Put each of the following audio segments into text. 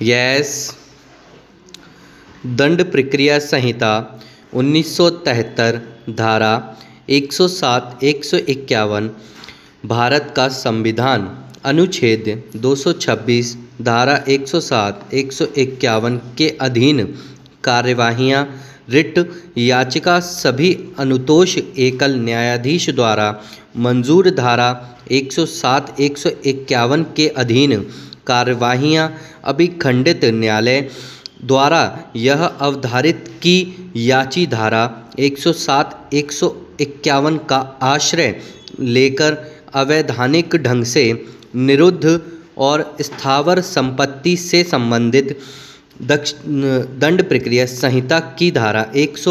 Yes. दंड प्रक्रिया संहिता 1973 धारा 107, 151, भारत का संविधान अनुच्छेद 226 धारा 107, 151 के अधीन कार्यवाहियाँ रिट याचिका सभी अनुतोष एकल न्यायाधीश द्वारा मंजूर धारा 107, 151 के अधीन कार्यवाहियाँ अभिखंडित न्यायालय द्वारा यह अवधारित की याची धारा 107, 151 का आश्रय लेकर अवैधानिक ढंग से निरुद्ध और स्थावर संपत्ति से संबंधित दंड प्रक्रिया संहिता की धारा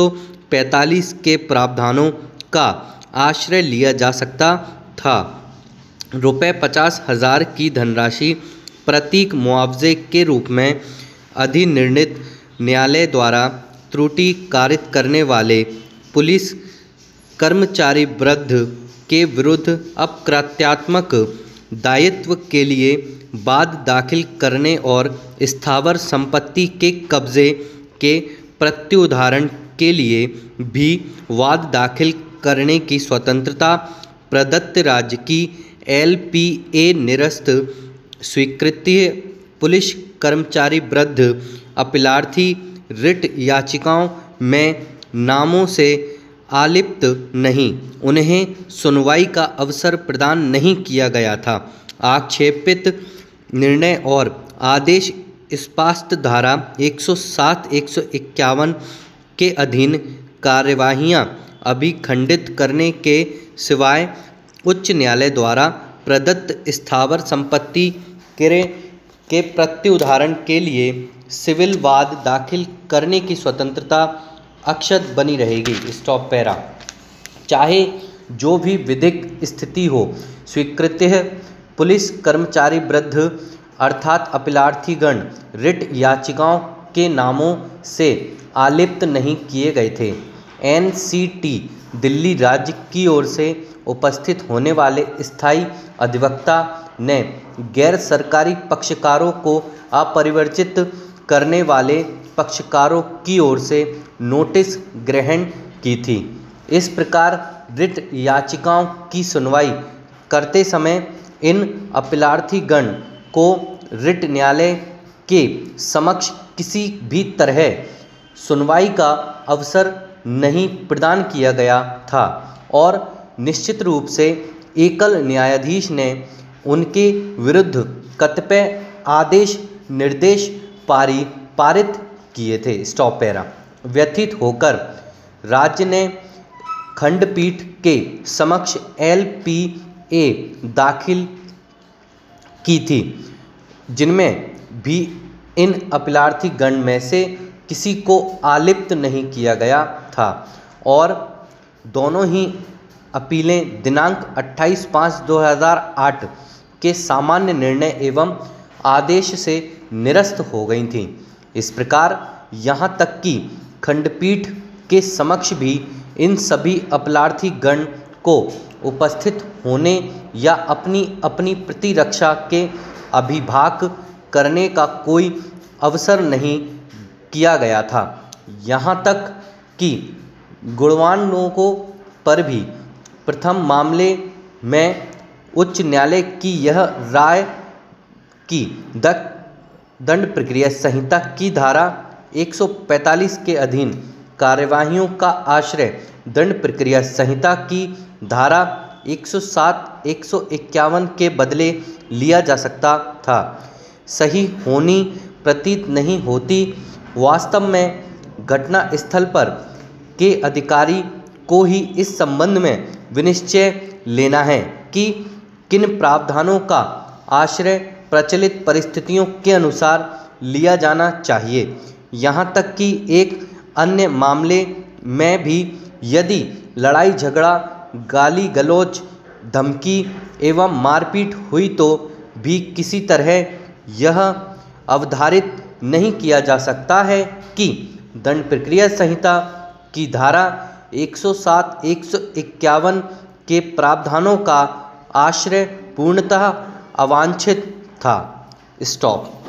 145 के प्रावधानों का आश्रय लिया जा सकता था। रुपये 50,000 की धनराशि प्रतीक मुआवजे के रूप में अधिनिर्णित न्यायालय द्वारा त्रुटि कारित करने वाले पुलिस कर्मचारी वृद्ध के विरुद्ध अपकृत्यात्मक दायित्व के लिए वाद दाखिल करने और स्थावर संपत्ति के कब्जे के प्रत्युदाहरण के लिए भी वाद दाखिल करने की स्वतंत्रता प्रदत्त राज्य की LPA निरस्त स्वीकृति पुलिस कर्मचारी वृद्ध अपीलार्थी रिट याचिकाओं में नामों से आलिप्त नहीं, उन्हें सुनवाई का अवसर प्रदान नहीं किया गया था। आक्षेपित निर्णय और आदेश स्पष्ट धारा 107, 151 के अधीन कार्यवाहियाँ अभिखंडित करने के सिवाय उच्च न्यायालय द्वारा प्रदत्त स्थावर संपत्ति क्रय के प्रत्युदाहरण के लिए सिविल वाद दाखिल करने की स्वतंत्रता अक्षत बनी रहेगी। Stop para. चाहे जो भी विधिक स्थिति हो, स्वीकृत पुलिस कर्मचारी वृद्ध अर्थात अपीलार्थीगण रिट याचिकाओं के नामों से आलिप्त नहीं किए गए थे। NCT दिल्ली राज्य की ओर से उपस्थित होने वाले स्थायी अधिवक्ता ने गैर सरकारी पक्षकारों को अपरिवर्तित करने वाले पक्षकारों की ओर से नोटिस ग्रहण की थी। इस प्रकार रिट याचिकाओं की सुनवाई करते समय इन अपीलार्थी गण को रिट न्यायालय के समक्ष किसी भी तरह सुनवाई का अवसर नहीं प्रदान किया गया था और निश्चित रूप से एकल न्यायाधीश ने उनके विरुद्ध कतिपय आदेश निर्देश पारित किए थे। Stop para. व्यथित होकर राज्य ने खंडपीठ के समक्ष LPA दाखिल की थी, जिनमें भी इन अपीलार्थी गण में से किसी को आलिप्त नहीं किया गया था और दोनों ही अपीलें दिनांक 28/5/2008 के सामान्य निर्णय एवं आदेश से निरस्त हो गई थीं। इस प्रकार यहाँ तक कि खंडपीठ के समक्ष भी इन सभी अपीलार्थी गण को उपस्थित होने या अपनी अपनी प्रतिरक्षा के अभिभाषण करने का कोई अवसर नहीं किया गया था। यहाँ तक कि गुणवान लोगों पर भी प्रथम मामले में उच्च न्यायालय की यह राय कि दंड प्रक्रिया संहिता की धारा 145 के अधीन कार्यवाहियों का आश्रय दंड प्रक्रिया संहिता की धारा 107, 151 के बदले लिया जा सकता था, सही होनी प्रतीत नहीं होती। वास्तव में घटना स्थल पर के अधिकारी को ही इस संबंध में विनिश्चय लेना है कि किन प्रावधानों का आश्रय प्रचलित परिस्थितियों के अनुसार लिया जाना चाहिए। यहाँ तक कि एक अन्य मामले में भी यदि लड़ाई झगड़ा, गाली गलौज, धमकी एवं मारपीट हुई तो भी किसी तरह यह अवधारित नहीं किया जा सकता है कि दंड प्रक्रिया संहिता की धारा 107, 151 के प्रावधानों का आश्रय पूर्णतः अवांछित था। स्टॉप।